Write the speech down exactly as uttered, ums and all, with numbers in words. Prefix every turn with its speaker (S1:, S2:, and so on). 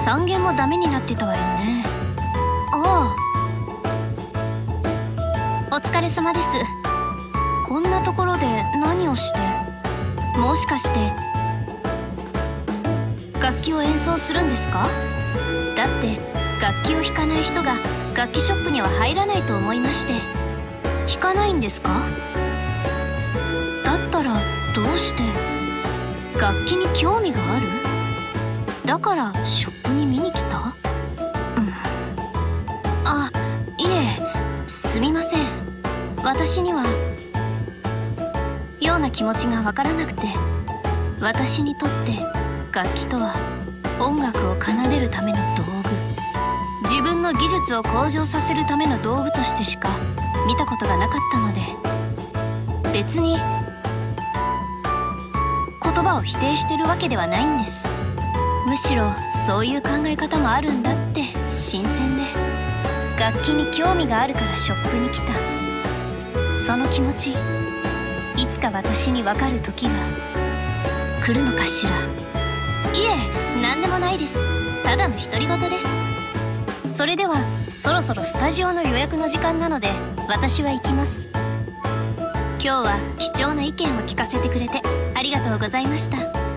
S1: さんげんもダメになってたわよね。ああ、お疲れ様です。こんなところで何をして？もしかして楽器を演奏するんですか？だって楽器を弾かない人が楽器ショップには入らないと思いまして。弾かないんですか？だったらどうして？楽器に興味がある？だからショップに見に来た？うん。あ、いえ、すみません。私にはような気持ちがわからなくて。私にとって楽器とは音楽を奏でるための道具、自分の技術を向上させるための道具としてしか見たことがなかったので、別に言葉を否定してるわけではないんです。むしろそういう考え方もあるんだって新鮮で、楽器に興味があるからショップに来た。その気持ち、いつか私に分かる時が来るのかしら。いえ、何でもないです。ただの独り言です。それではそろそろスタジオの予約の時間なので私は行きます。今日は貴重な意見を聞かせてくれてありがとうございました。